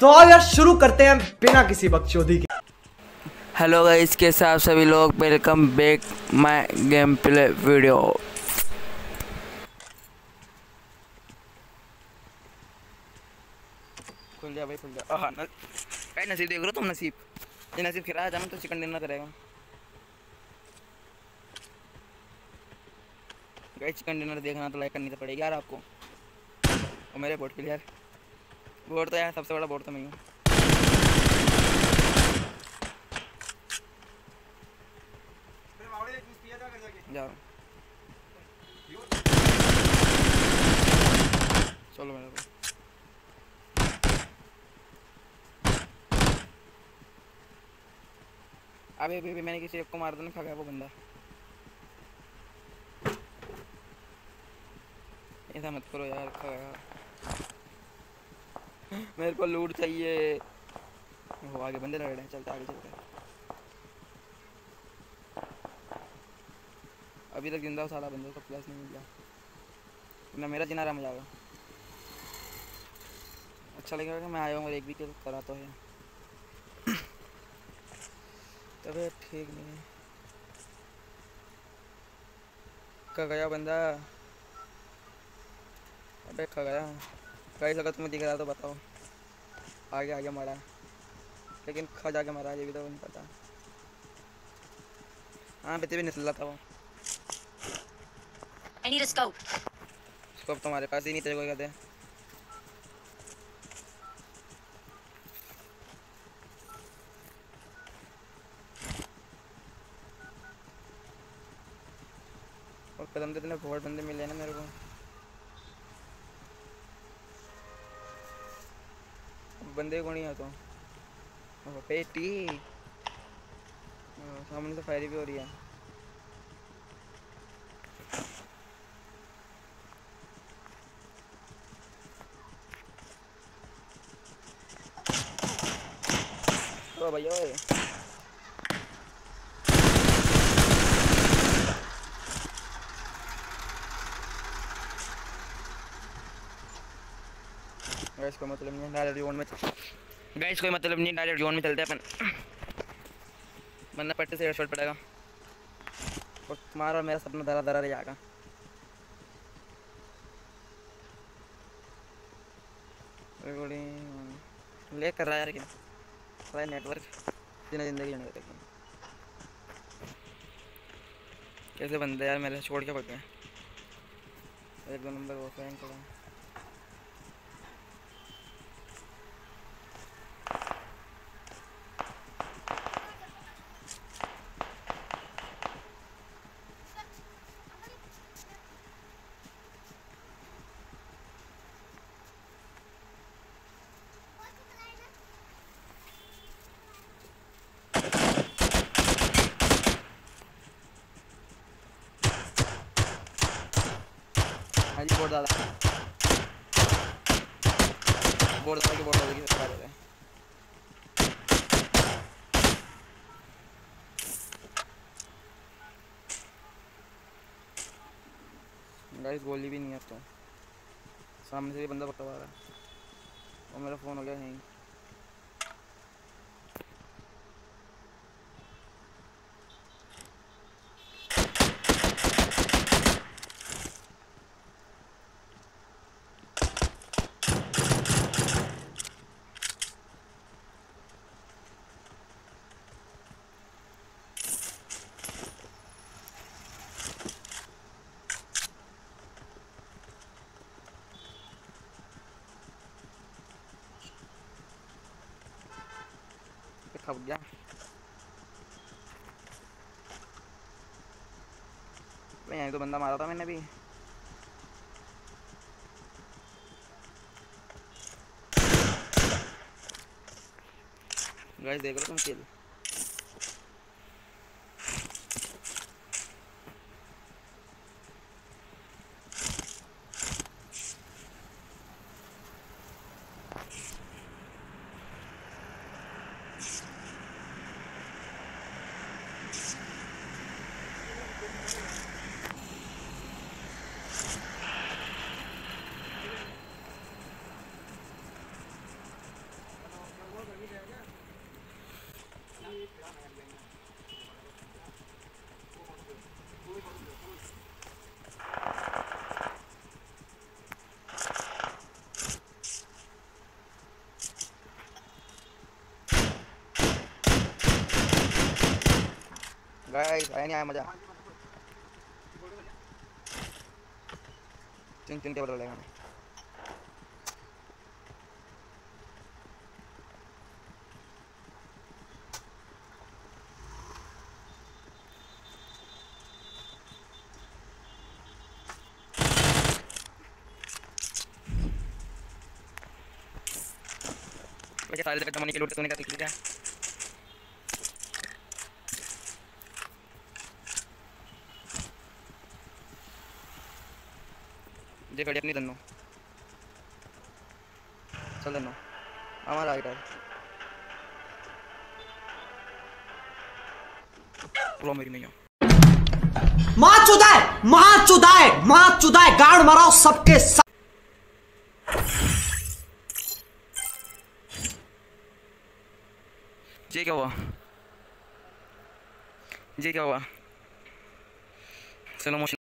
तो आओ यार शुरू करते हैं बिना किसी बकचोदी के। हेलो गाइस, कैसे आप सभी लोग, welcome back my game play video. खुल जा भाई, खुल जा। हाँ भाई, नसीब देख लो तुम। नसीब ये नसीब खिलाया जाना तो चिकन डिनर करेगा गाइस। चिकन डिनर देखना तो लाइक करनी तो पड़ेगी यार आपको। और मेरे बोट के लिए यार, बोट तो यार सबसे बड़ा बोट तो मैं हूँ। जाओ चलो मेरे को। अबे अभी मैंने किसी एक को मार देना, खा गया वो बंदा। ऐसा मत करो यार, खा गया। मेरे को लूट चाहिए। वो आगे बंदे लड़ रहे हैं, चलते आगे चलते हैं। अभी तक जिंदा सारा बंदे को प्लस नहीं मिला ना। मेरा जिना रहा मजा आएगा। अच्छा लगेगा कि मैं आया हूँ और एक भी किल करा तो है। तबीयत ठीक नहीं है। खा गया बंदा। अबे खा गया। कहीं लगा तुम्हें दिख रहा तो बताओ। आगे आगे मारा, लेकिन खा जाके मारा, ये भी तो नहीं पता। हाँ बेटे भी निकल रहा था वो। I need a scope. Scope तुम्हारे पास ही नहीं, तेरे को कहते हैं। और कदम दे, इतने बहुत बंदे मिले ना मेरे को। बंदे को नहीं आता। पेटी सामने तो फायरिंग भी हो रही है। ओ भैया ओए, गाइस कोई मतलब नहीं, डायरेक्ट जोन में। गाइस कोई मतलब नहीं, डायरेक्ट जोन में चलते हैं अपन। बंदा पट्टे से हेडशॉट पड़ेगा और तुम्हारा और मेरा सपना दरा दरा रह जाएगा। रिकॉर्डिंग ले कर रहा है यार, क्या सारा नेटवर्क जिन्हें जिंदगी जाने देते हैं। कैसे बंदे यार मेरे छोड़ के भाग गए। एक दो नंबर वो फ्रेंड करा। हाँ जी, बोर्ड डाला, बोर्ड डाला के बोर्ड डाला के बता देते हैं। गाइस गोली भी नहीं है तो सामने से भी बंदा बता रहा है और मेरा फ़ोन हो गया हैंग। खप गया। यहीं तो बंदा मारा था मैंने भी। गाइस देख लो तुम किल। गाइस आया नहीं आया मजा। 3 टेबल लगेगा। वैसे सारे जगह मनी के लूट तूने क्या सीख लिया? जे खड़ी अपनी दन्नो चल दन्नो हमारा आइटा प्रो मेरी नहीं है। मां चुदाए गाड़ मराओ सबके साथ। ये क्या हुआ? ये क्या हुआ? Slow motion